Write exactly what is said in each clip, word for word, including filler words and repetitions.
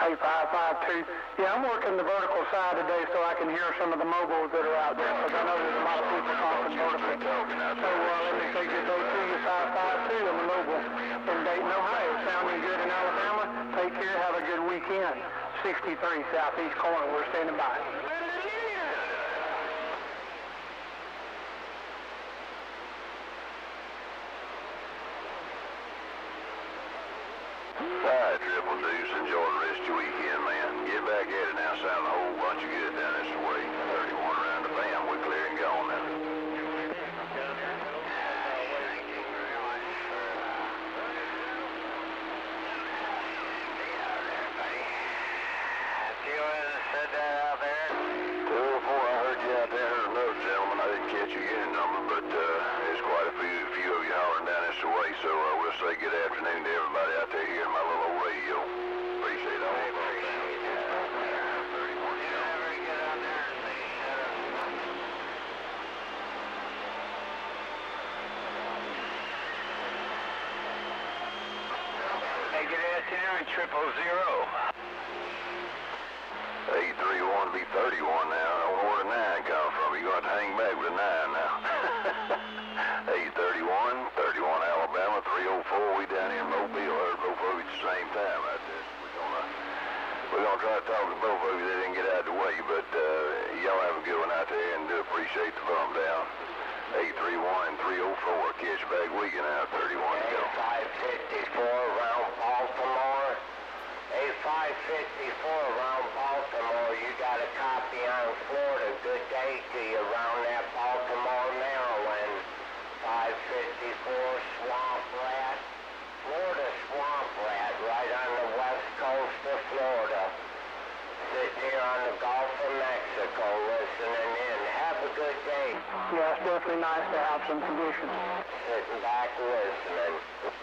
Hey, five five two. Yeah, I'm working the vertical side today so I can hear some of the mobiles that are out there, because I know there's a lot of people talking vertical. So uh, let me say good day to you, five five two on the mobile in Dayton, Ohio. Sounding good in Alabama. Take care. Have a good weekend. sixty-three Southeast Corner. We're standing by. Alright, Triple Deuce, enjoy the rest of your weekend, man. Get back at it now, sound a whole bunch of good down this way. thirty-one around the band, we're clear and gone now. Said that out there? two oh four, I heard you out there. Heard another gentleman. I didn't catch your unit number, but uh, there's quite a few, few of you hollering down this way, so uh, we'll say good afternoon to everybody out there hearing my little old radio. Appreciate all of it. Hey, good afternoon, triple zero. eight three one be thirty-one now. I don't know where the nine come from. You're going to have to hang back with the nine now. eight thirty-one, thirty-one Alabama, three oh four. We down here in Mobile. Heard both of you at the same time right there. We're going to we're gonna try to talk to both of you. They didn't get out of the way, but uh, y'all have a good one out there and do appreciate the bump down. eight three one, three oh four. Catch back weekend out, thirty-one to go. five fifty-four around Baltimore. A five fifty-four around Baltimore. You got a copy on Florida. Good day to you around that Baltimore, Maryland. five fifty-four Swamp Rat. Florida Swamp Rat, right on the west coast of Florida. Sitting here on the Gulf of Mexico listening in. Have a good day. Yeah, it's definitely nice to have some conditions. Sitting back listening.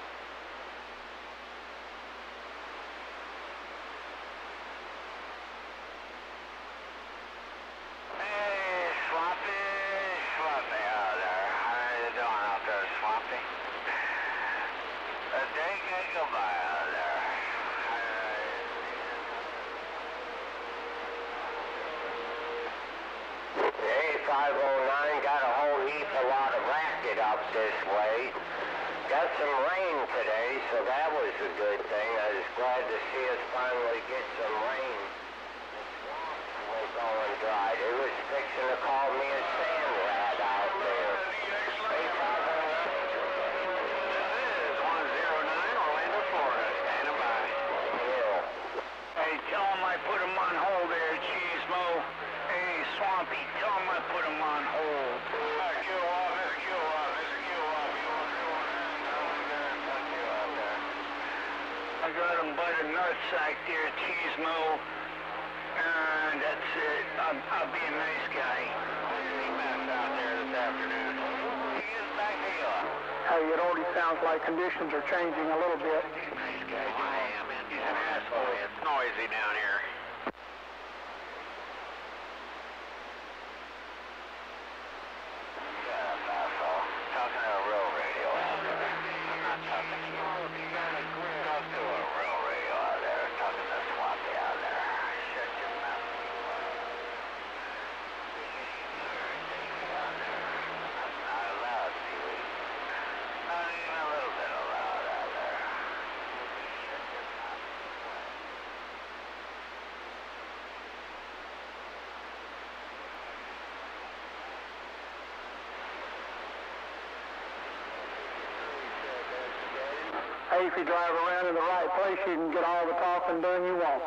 five oh nine got a whole heap, a lot of racket up this way. Got some rain today, so that was a good thing. I was glad to see us finally get some rain. The swamps were going dry. They was fixing to call me a sand rat out there. Hey, five oh nine. This is one oh nine, Orlando, Florida. Standing by. Yeah. Hey, tell them I put them on hold there, Cheese Mo. Hey, Swampy, tell them I put them on hold. Hey, Q off, this is Q off, this is Q off. You want to I got them by the nutsack there, Cheese Mo. And that's it. I'll, I'll be a nice guy. He messed out there this afternoon. He is back here. Hey, it already sounds like conditions are changing a little bit. Nice guy. I am. He's an asshole. It's noisy down here. Talking to a real radio out there. I'm not talking to you. Talk to a real radio out there. Talking to Swampy out there. Shut your mouth. Not allowed, Pee-wee. Not even a little bit allowed out there. Shut your mouth. Hey, if you drive around in the right place, you can get all the talking done you want.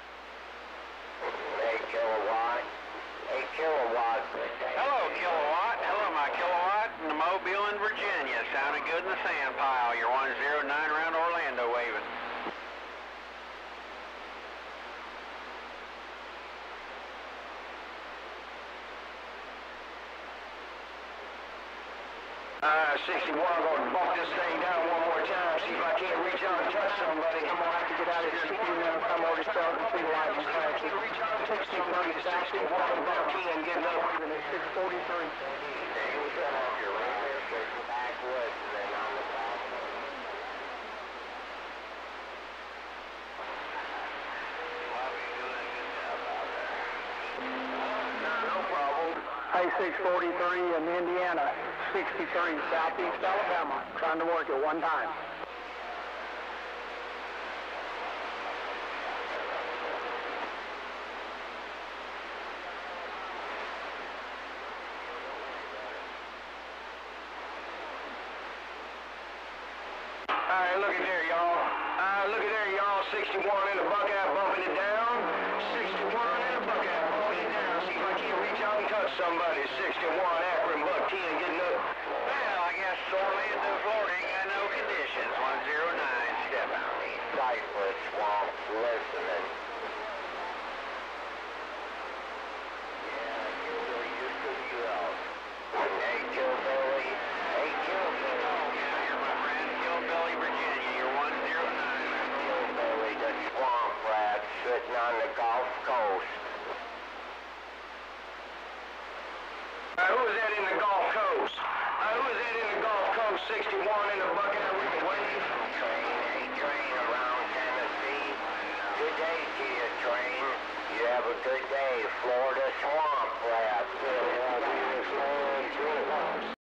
Hey, Kilowatt. Hey, Kilowatt. Hello, Kilowatt. Hello, my Kilowatt. In Mobile in Virginia. Sounding good in the sand pile. You're one oh nine around Orlando waving. Uh, sixty-one, I'm going to bump this thing down one more time, see if I can't reach out and touch somebody. I'm going to have to get out of here sixty minutes. I'm already starting to see lights and taxi. sixty-three, sixty-one, about ten, getting up even at six forty-three. Back listening on the back. Highway six forty-three and Indiana sixty-three, Southeast Alabama. Trying to work it one time. Alright, look at there, y'all. Uh, look at there, y'all. sixty-one in the bucket, bumping it down. sixty-one in the bucket, bumping it down. See if I can't reach out and touch somebody. sixty-one, Akron, Buck ten, getting up. Well, I guess Orlando, Florida ain't got no conditions. one zero nine, step out. Cypress Swamp, listening. Yeah, Hillbilly, you're good to go. Hey, Hillbilly. Hey, Hillbilly. Oh, yeah, you're my friend. Hillbilly, Virginia. You're one zero nine. Hillbilly, the swamp rat sitting on the Gulf Coast. Uh, who is that in the Gulf Coast? Uh, who is that in the Gulf Coast? sixty-one in the bucket, we can wave. Train, a train around Tennessee. Good day to you, train. You have a good day, Florida swamp rat.